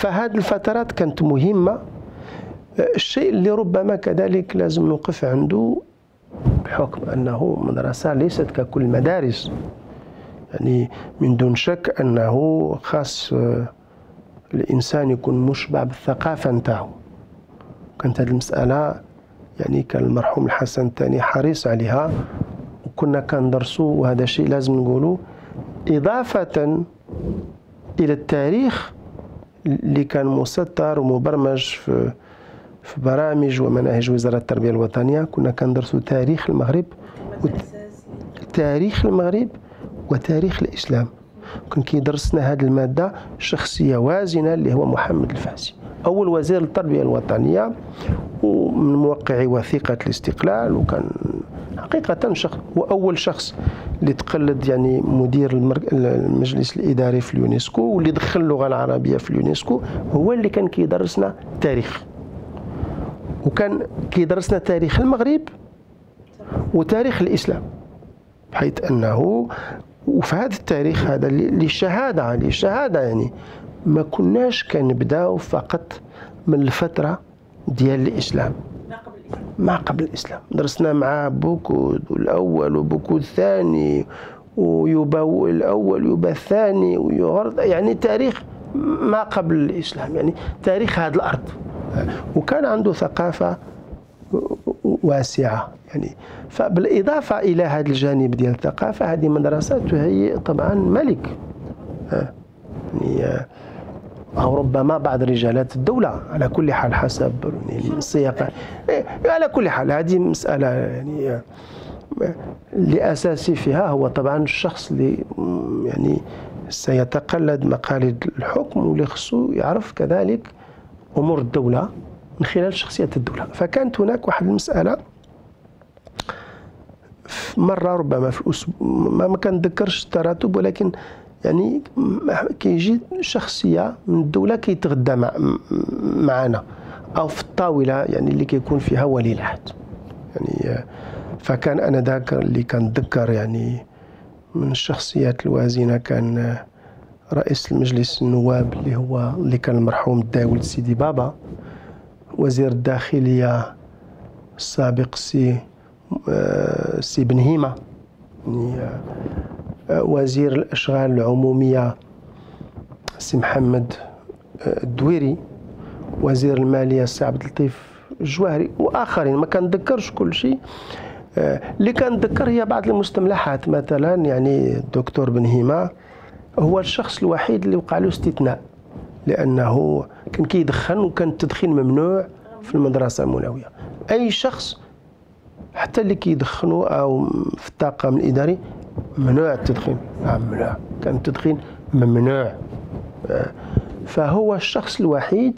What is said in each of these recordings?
فهذه الفترات كانت مهمة. الشيء اللي ربما كذلك لازم نوقف عنده، بحكم أنه مدرسة ليست ككل المدارس، يعني من دون شك أنه خاص الإنسان يكون مشبع بالثقافة نتاعو. كانت هذه المسألة يعني كان المرحوم الحسن الثاني حريص عليها، وكنا كندرسوا، وهذا شيء لازم نقوله، إضافة إلى التاريخ اللي كان مسطر ومبرمج في برامج ومناهج وزارة التربية الوطنية. كنا كندرسوا تاريخ المغرب تاريخ المغرب وتاريخ الإسلام. كان كيدرسنا هذه المادة شخصية وازنة اللي هو محمد الفاسي، أول وزير التربية الوطنية ومن موقعي وثيقة الاستقلال، وكان حقيقة هو أول شخص اللي تقلد يعني مدير المجلس الإداري في اليونسكو، واللي دخل اللغة العربية في اليونسكو. هو اللي كان كيدرسنا تاريخ، وكان كيدرسنا تاريخ المغرب وتاريخ الإسلام، بحيث أنه وفي هذا التاريخ هذا للشهادة يعني ما كناش كنبداو فقط من الفترة ديال الإسلام، ما قبل الإسلام. درسنا مع بوكود الأول وبوكود الثاني ويوبا الأول ويوبا الثاني ويغرد، يعني تاريخ ما قبل الإسلام، يعني تاريخ هذه الأرض. وكان عنده ثقافة واسعة يعني. فبالإضافة إلى هذا الجانب ديال الثقافة، هذه مدرسة تهيئ طبعا ملك يعني، أو ربما بعض رجالات الدولة، على كل حال حسب السياق. على كل حال هذه مسألة يعني اللي أساسي فيها هو طبعا الشخص اللي يعني سيتقلد مقاليد الحكم، واللي خصو يعرف كذلك أمور الدولة من خلال شخصية الدولة. فكانت هناك واحد المسألة مرة ربما في الأسبوع، ما كنتذكرش التراتب، ولكن يعني كيجي شخصية من الدولة كيتغدى معنا أو في الطاولة يعني اللي كيكون فيها ولي العهد يعني. فكان أنا ذاك اللي كنتذكر يعني من الشخصيات الوازنة كان رئيس المجلس النواب اللي كان المرحوم الداولد سيدي بابا، وزير الداخلية السابق سي بنهيمة، يعني وزير الأشغال العمومية سي محمد الدويري، وزير المالية سي عبد اللطيف الجواهري، وآخرين ما كنتذكرش كل شيء. اللي كنتذكر هي بعض المستملحات، مثلا يعني الدكتور بنهيمة هو الشخص الوحيد اللي وقع له استثناء، لأنه كان كيدخن، وكان التدخين ممنوع في المدرسة المنوية. أي شخص حتى اللي كيدخنوا أو في الطاقم الإداري ممنوع التدخين، ممنوع، كان التدخين ممنوع. فهو الشخص الوحيد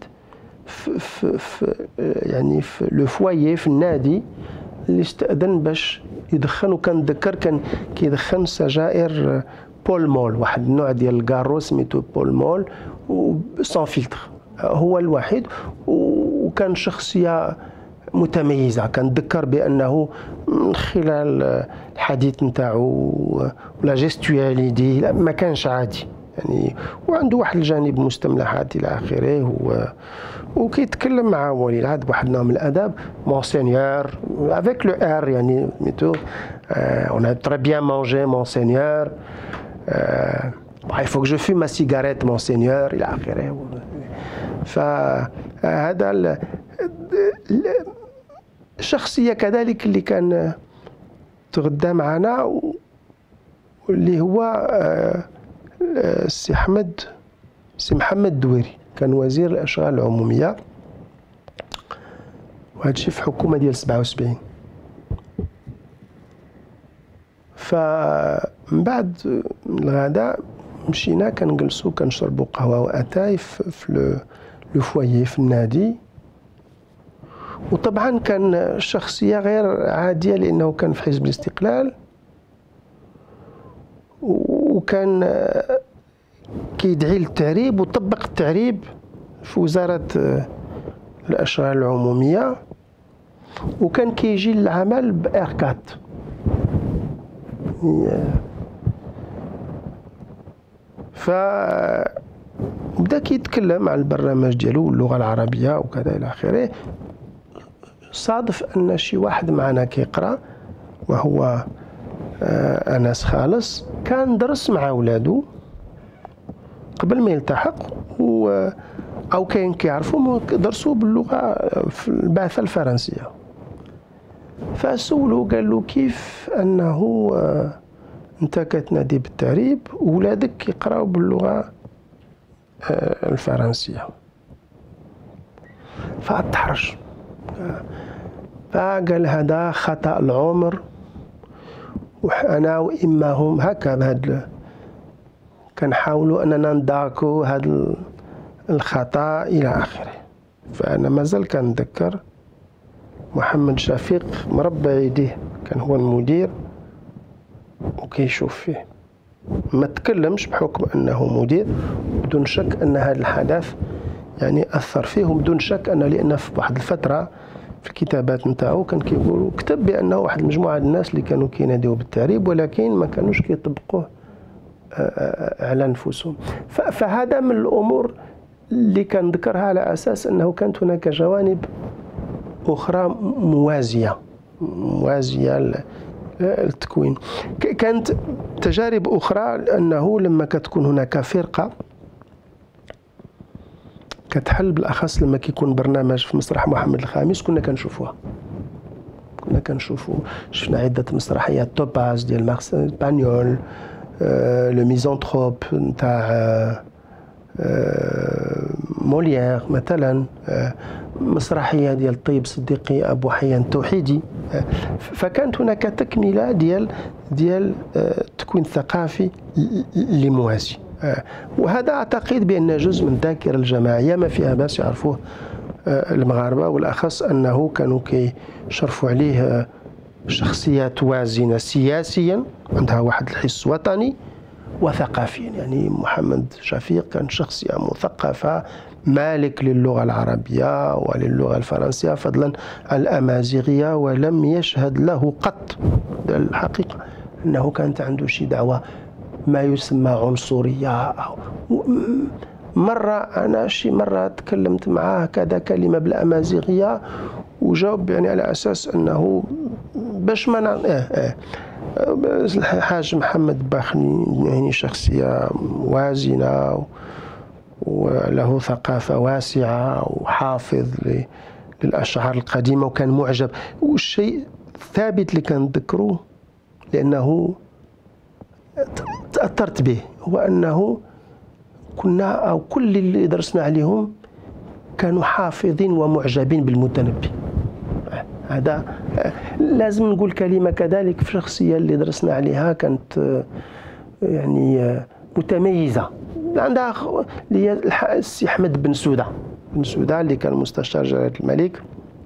يعني في لو فوايي في النادي اللي استأذن باش يدخن، وكان ذكر كان كيدخن سجائر بول مول، واحد النوع ديال الكارو سميتو بول مول وسان فلتر. هو الوحيد، وكان شخصية متميزة. كان ذكر بأنه من خلال الحديث نتاعو ولا جيستواليتي ما كانش عادي يعني، وعنده واحد الجانب مستملحات إلى آخره، وكيتكلم مع ولي العهد بواحد نوع من الأدب. مونسينيور افيك لو ار يعني ميتو اون ا تري بيان مانجي مونسينيور، il faut que je fume ma cigarette monseigneur إلى آخره. فهذا الشخصية كذلك اللي كان تغدى معنا، واللي هو سي محمد الدويري، كان وزير الأشغال العمومية، وهذا الشيء في حكومة ديال 77. فمن بعد الغداء مشينا كنجلسوا كنشربوا قهوة وأتاي في لو فوايي في النادي. وطبعا كان شخصية غير عادية، لأنه كان في حزب الاستقلال، وكان كيدعي للتعريب وطبق التعريب في وزارة الأشغال العمومية، وكان كيجي للعمل بإركات. وبدا كيتكلم على البرنامج ديالو واللغة العربية وكذا إلى آخره. صادف أن شي واحد معنا كيقرأ وهو أنس خالص، كان درس مع ولادو قبل ما يلتحق، أو كاين كيعرفوا درسوا باللغة في البعثة الفرنسية. فسولو قال له كيف أنه أنت كتنادي بالتعريب وولادك كيقراو باللغة الفرنسية؟ فتحرج، فقال هذا خطأ العمر، وأنا وإما هم هكا بهاد كنحاولوا أننا نداركو هذا الخطأ إلى آخره. فأنا مازال كنتذكر محمد شفيق مربع يديه، كان هو المدير وكيشوف فيه، ما تكلمش بحكم أنه مدير، بدون شك أن هذا الحدث يعني أثر فيه، وبدون شك أن لأن في واحد الفترة في الكتابات نتاعو كان كيقولوا كتب بأنه واحد المجموعة الناس اللي كانوا كيناديو بالتعريب ولكن ما كانوش كيطبقوه على أنفسهم. فهذا من الأمور اللي كنذكرها على أساس أنه كانت هناك جوانب أخرى موازية للتكوين. كانت تجارب أخرى أنه لما كتكون هناك فرقة كتحل، بالأخص لما كيكون برنامج في مسرح محمد الخامس كنا كنشوفوها، شفنا عدة مسرحيات توباز ديال مارس بانيول، لو ميزانتروب نتاع موليير مثلا، مسرحية ديال الطيب الصديقي أبو حيان التوحيدي. فكانت هناك تكملة ديال التكوين الثقافي اللي موازي، وهذا أعتقد بأن جزء من الذاكرة الجماعية ما فيها باس يعرفوه المغاربة، والأخص أنه كانوا كيشرفوا عليه شخصيات وازنة سياسيا عندها واحد الحس وطني وثقافيا. يعني محمد شفيق كان شخصية مثقفة، مالك للغة العربية وللغة الفرنسية فضلا عن الأمازيغية، ولم يشهد له قط الحقيقة أنه كانت عنده شي دعوة ما يسمى عنصرية. مرة تكلمت معاه كذا كلمة بالأمازيغية وجاوب يعني على أساس أنه باش ما الحاج محمد باخني يعني شخصية وازنة وله ثقافة واسعة وحافظ للأشعار القديمة وكان معجب. والشيء الثابت اللي كنذكروه لأنه تأثرت به هو أنه كنا أو كل اللي درسنا عليهم كانوا حافظين ومعجبين بالمتنبي. هذا لازم نقول كلمة كذلك في الشخصية اللي درسنا عليها كانت يعني متميزة. عندها اللي هي السي أحمد بن سودة اللي كان مستشار جلالة الملك،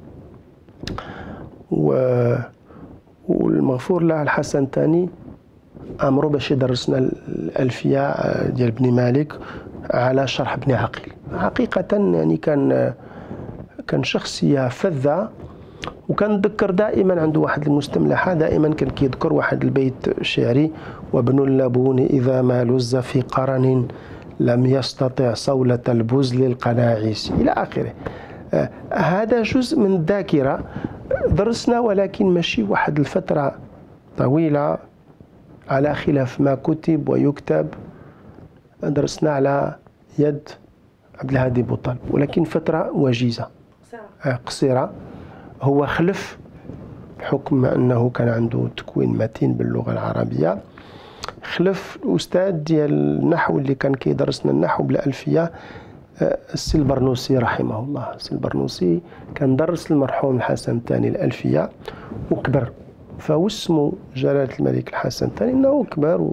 والمغفور له الحسن الثاني أمره باش يدرسنا الألفية ديال بن مالك على شرح ابن عقيل. حقيقة يعني كان شخصية فذة، وكنتذكر دائما عنده واحد المستملحة، دائما كان كيذكر واحد البيت شعري: وابن اللبون إذا ما لز في قرن لم يستطع صولة البزل القناعيس إلى آخره. هذا جزء من الذاكرة درسنا، ولكن ماشي واحد الفترة طويلة على خلاف ما كتب ويكتب. درسنا على يد عبد الهادي بوطلب، ولكن فترة وجيزة قصيرة. هو خلف بحكم أنه كان عنده تكوين متين باللغة العربية، خلف الأستاذ ديال النحو اللي كان كيدرسنا النحو بالألفية السي البرنوسي رحمه الله. السي البرنوسي كان درس المرحوم الحسن الثاني الألفية وكبر، فوسموا جلالة الملك الحسن الثاني أنه كبر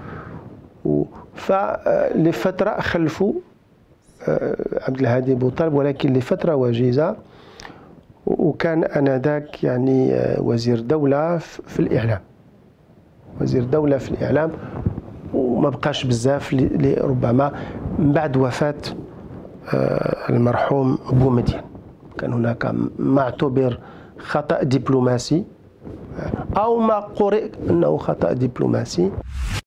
فلفترة خلفوا عبد الهادي بوطلب، ولكن لفترة وجيزة. وكان آنذاك يعني وزير دولة في الإعلام، وما بقاش بزاف ربما من بعد وفاة المرحوم بومدين. كان هناك ما اعتبر خطأ دبلوماسي أو ما قرئ أنه خطأ دبلوماسي.